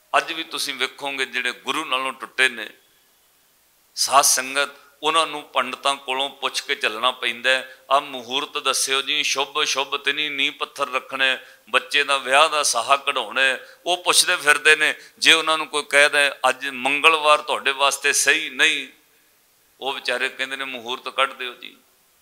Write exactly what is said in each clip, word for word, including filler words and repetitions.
अज भी तुसीं वेखोगे जिहड़े गुरु नालों टुटे ने साध संगत उन्होंने पंडितों कोलों पुछ के चलना पैंदा है। आ मुहूर्त दस्यो जी, शुभ शुभ तिनी नींह पत्थर रखने, बच्चे का विआह का साहा कढ़ाउणा है, वो पुछते फिरते हैं। जे उन्होंने कोई कह दे अज मंगलवार तुहाडे वास्ते सही नहीं, वो बेचारे कहते हैं मुहूर्त कढ़ दिओ जी।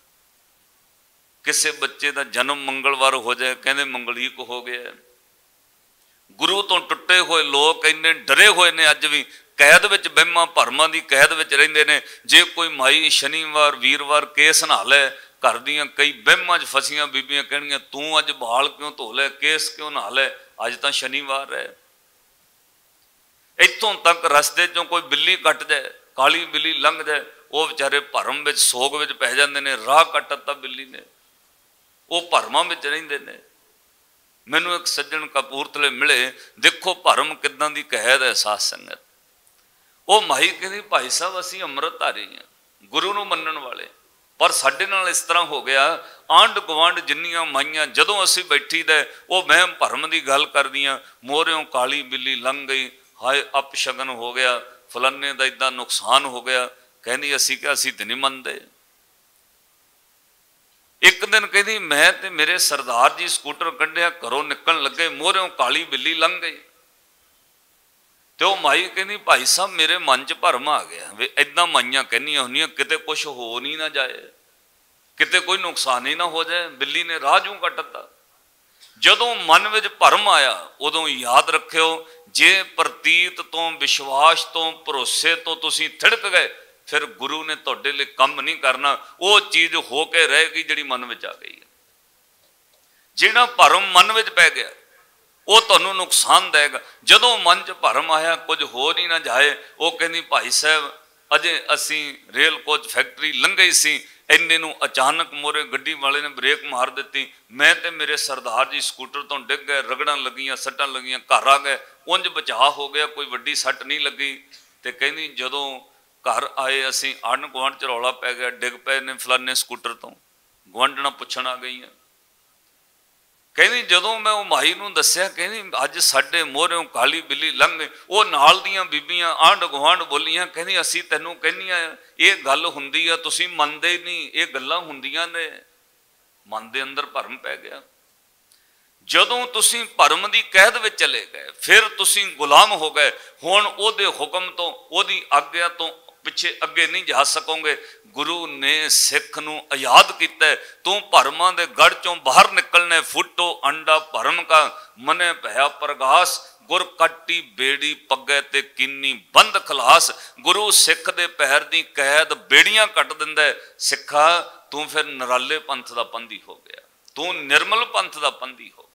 किसी बच्चे का जन्म मंगलवार हो जाए कहते मंगलीक हो गया। गुरु तो टुटे हुए लोग इन्ने डरे हुए ने, अज भी कैद विच बहमां भरमां की कैद विच रहिंदे ने। जे कोई माई शनिवार वीरवार केस नहा लै, घर दियां कई बहमां च फसियां बीबियां कहणगियां तू अज बाल क्यों धो लै, केस क्यों नहा लै, अज तां शनिवार है। इत्थों तक रस्ते चों कोई बिल्ली कट जाए, काली बिल्ली लंघ जाए, वो बेचारे भरम विच सोग विच पै जांदे ने, राह कट दित्ता बिल्ली ने, वो भरमां विच रहिंदे ने। मैनू एक सज्जन कपूरथले मिले, देखो भरम किदां दी कैद है साध संगत। वो माई कहती भाई साहब असीं अमृतधारी हैं, गुरु नूं मन्नण वाले, पर साडे नाल इस तरह हो गया आंढ गुआंढ जिन्नियां माइयां जदों असीं बैठी दे वो मैं भरम की गल करदियां, मोहरियों काली बिल्ली लंघ गई, हाय अपशगन हो गया, फलाने का इदा नुकसान हो गया। कहनी असीं क्या असीं ते नहीं मनदे। एक दिन कहती मैं ते मेरे सरदार जी स्कूटर कढ़िया घरों निकल लगे, मोहरियों काली बिल्ली लंघ गई। तो माई कहती भाई साहब मेरे मन च भरम आ गया, वे इदा माइयां कहनियां होंदियां किते कुछ हो नहीं ना जाए, किते कोई नुकसान ही ना हो जाए, बिल्ली ने राह जूं कटता। जदों मन विच भरम आया उदों याद रखियो, जे प्रतीत तो विश्वास तो भरोसे तो तुसीं थिड़क गए, फिर गुरु ने तुहाडे लई काम नहीं करना, वो चीज़ हो के रहेगी जिहड़ी मन विच आ गई है। जिहड़ा भरम मन विच पै गया वो तुहानूं नुकसान देगा। जदों मन च भरम आया कुछ हो नहीं ना जाए, वो कहनी भाई साहब अजे असी रेल कोच फैक्ट्री लंघे सी, इन्ने नूं अचानक मोरे गड्डी वाले ने ब्रेक मार दी, मैं ते मेरे सरदार जी स्कूटर तो डिग गए, रगड़ां लगियां सट्टां लगियां, घर आ गए, उंज बचाव हो गया, कोई वड्डी सट नहीं लगी। तो कहनी जदों घर आए असी आंढ गुआंढ च रौला पै गया, डिग पे ने फलाने स्कूटर तो, गुआंढणा पुछण आ गई। कहनी जदों मैं वो माई नूं दस्सिया, कहनी अज साडे मोहरियों काली बिल्ली लंघ गई, वो नाल दियां बीबियां आंढ गुआंढ बोलियां, कहनी असी तैनूं कहनियां ये गल हुंदी आ, तुसीं मनदे नहीं, ये गल्लां हुंदियां ने। मन दे अंदर भरम पै गया। जदों तुसीं भरम दी कैद विच चले गए, फिर तुसीं गुलाम हो गए, हुण ओहदे हुक्म तो ओहदी आग्या तो पिछे अगे नहीं जा सकोगे। गुरु ने सिख नूं आजाद किया, तू भरमां दे गढ़ चों बाहर निकलने, फुटो अंडा भरम का मने भया प्रगास, गुर कट्टी बेड़ी पग्गे ते किन्नी बंद खलास। गुरु सिख दे पैर दी कैद बेड़ियां कट दिंदा है। सिखा तू फिर नराले पंथ दा पंधी हो गया, तू निर्मल पंथ दा पंधी हो गया।